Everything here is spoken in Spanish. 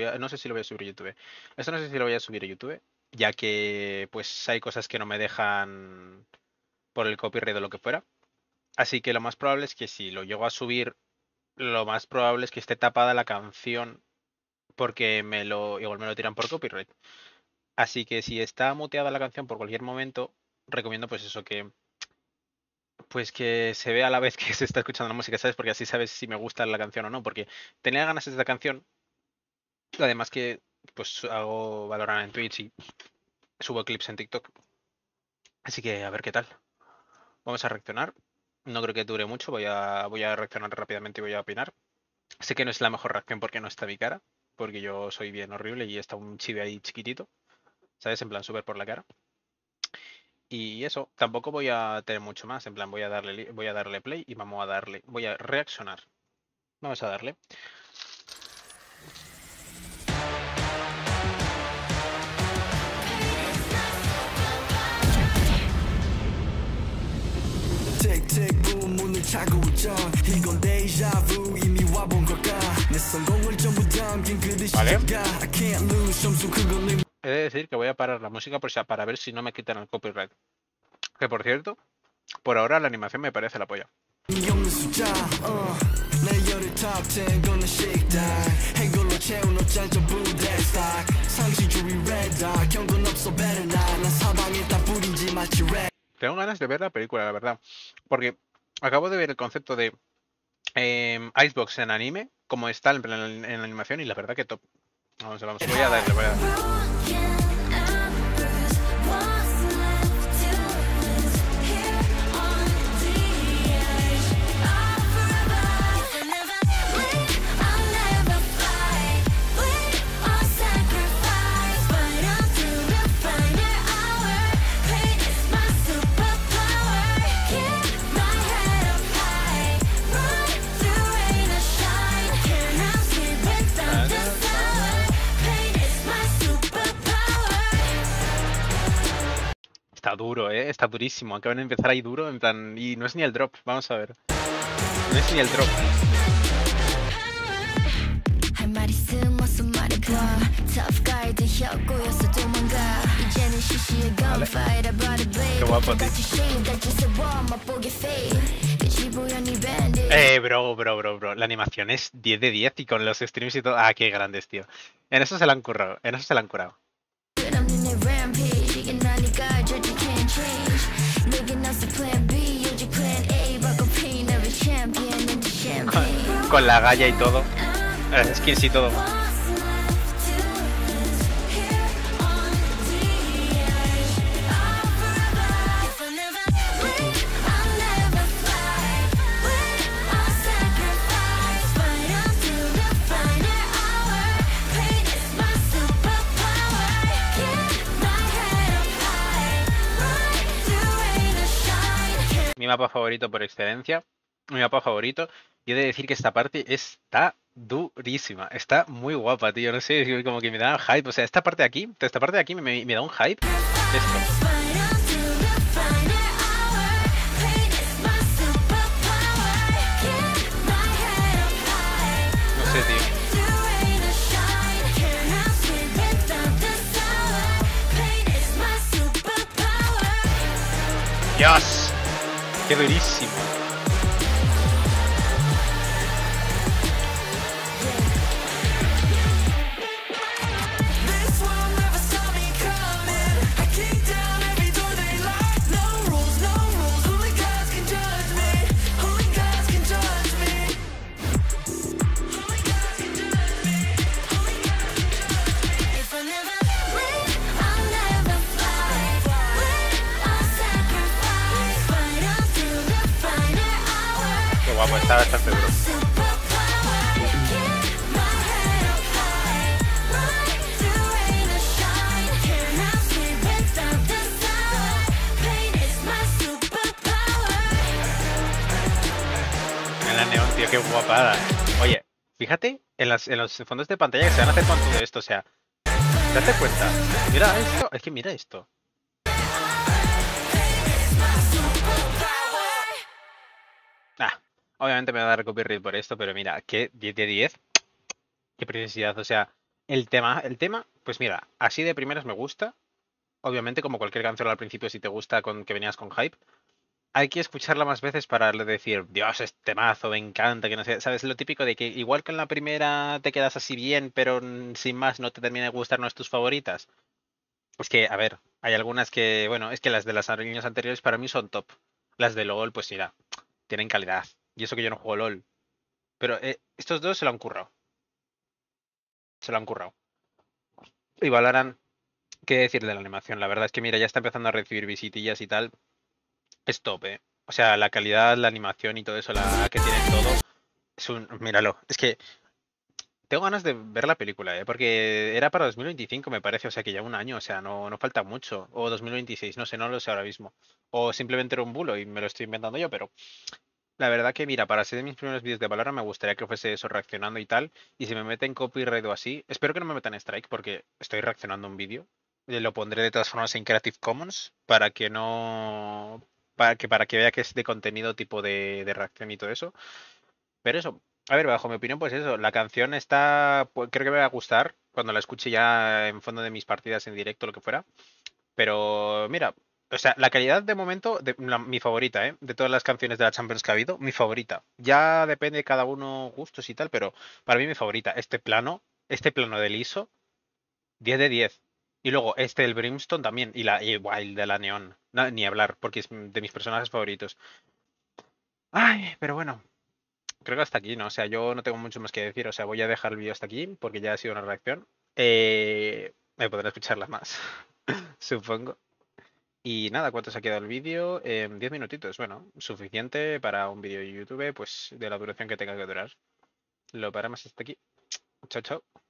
no sé si lo voy a subir a YouTube. Esto no sé si lo voy a subir a YouTube, ya que pues hay cosas que no me dejan por el copyright o lo que fuera. Así que lo más probable es que si lo llego a subir, lo más probable es que esté tapada la canción porque igual me lo tiran por copyright. Así que si está muteada la canción por cualquier momento, recomiendo pues eso, que se vea a la vez que se está escuchando la música, ¿sabes? Porque así sabes si me gusta la canción o no. Porque tenía ganas de esta canción, además que pues hago Valorant en Twitch y subo clips en TikTok. Así que a ver qué tal. Vamos a reaccionar. No creo que dure mucho, voy a reaccionar rápidamente y voy a opinar. Sé que no es la mejor reacción porque no está mi cara, porque yo soy bien horrible y está un chibi ahí chiquitito, ¿sabes? En plan, súper por la cara. Y eso, tampoco voy a tener mucho más, en plan, voy a darle play y voy a reaccionar. Vamos a darle. Vale. He de decir que voy a parar la música para ver si no me quitan el copyright. Que por cierto, por ahora la animación me parece la polla. Tengo ganas de ver la película, la verdad. Porque acabo de ver el concepto de Icebox en anime, como está en la animación, y la verdad que top. Vamos, voy a darle. Está duro, está durísimo. Acaban de empezar ahí duro, en plan, y no es ni el drop. Vamos a ver. No es ni el drop. Vale. Qué guapo, tío. Bro. La animación es 10 de 10 y con los streams y todo. Ah, qué grandes, tío. En eso se la han currado. Con la galla y todo. Las skins y todo. Mi mapa favorito por excelencia. Mi mapa favorito. Y he de decir que esta parte está durísima. Está muy guapa, tío. No sé, como que me da hype. O sea, esta parte de aquí me da un hype. Esto. No sé, tío. ¡Dios! ¡Qué durísimo! Guapo, está bastante duro. En la neón, tío, qué guapada. Oye, fíjate en los fondos de pantalla que se van a hacer con todo esto, o sea, date cuenta. Mira esto, es que mira esto. Obviamente me va a dar copyright por esto, pero mira, que 10 de 10. Qué preciosidad, o sea, El tema, pues mira, así de primeras me gusta. Obviamente, como cualquier canción al principio, si te gusta con que venías con hype. Hay que escucharla más veces para decir, Dios, este mazo, me encanta, que no sé, ¿sabes? Lo típico de que igual que en la primera te quedas así bien, pero sin más no te termina de gustar, no es tus favoritas. Es que, a ver, hay algunas que, bueno, es que las de las años anteriores para mí son top. Las de LOL, pues mira, tienen calidad. Y eso que yo no juego LOL. Pero estos dos se lo han currado. Se lo han currado. Y Valorant, ¿qué decir de la animación? La verdad es que, mira, ya está empezando a recibir visitillas y tal. Es top, ¿eh? O sea, la calidad, la animación y todo eso, la que tienen todo. Es un, míralo. Es que tengo ganas de ver la película, ¿eh? Porque era para 2025, me parece, o sea que ya un año, o sea, no falta mucho. O 2026, no sé, no lo sé ahora mismo. O simplemente era un bulo y me lo estoy inventando yo, pero la verdad que, mira, para ser de mis primeros vídeos de Valorant me gustaría que fuese eso reaccionando y tal. Y si me meten copyright o así, espero que no me metan strike porque estoy reaccionando a un vídeo. Lo pondré de todas formas en Creative Commons para que no. Para que vea que es de contenido tipo de reacción y todo eso. Pero eso, a ver, bajo mi opinión, pues eso, la canción está, pues, creo que me va a gustar cuando la escuche ya en fondo de mis partidas en directo, lo que fuera. Pero mira, o sea, la calidad de momento, mi favorita, ¿eh? De todas las canciones de la Champions que ha habido, mi favorita. Ya depende de cada uno gustos y tal, pero para mí mi favorita. Este plano del ISO, 10 de 10. Y luego el Brimstone también, buah, el de la Neon. Ni hablar, porque es de mis personajes favoritos. Ay, pero bueno. Creo que hasta aquí, ¿no? O sea, yo no tengo mucho más que decir. O sea, voy a dejar el vídeo hasta aquí porque ya ha sido una reacción. Me podré escucharla más, supongo. Y nada, ¿cuánto se ha quedado el vídeo? 10 minutitos. Bueno, suficiente para un vídeo de YouTube, pues de la duración que tenga que durar. Lo paramos hasta aquí. Chao, chao.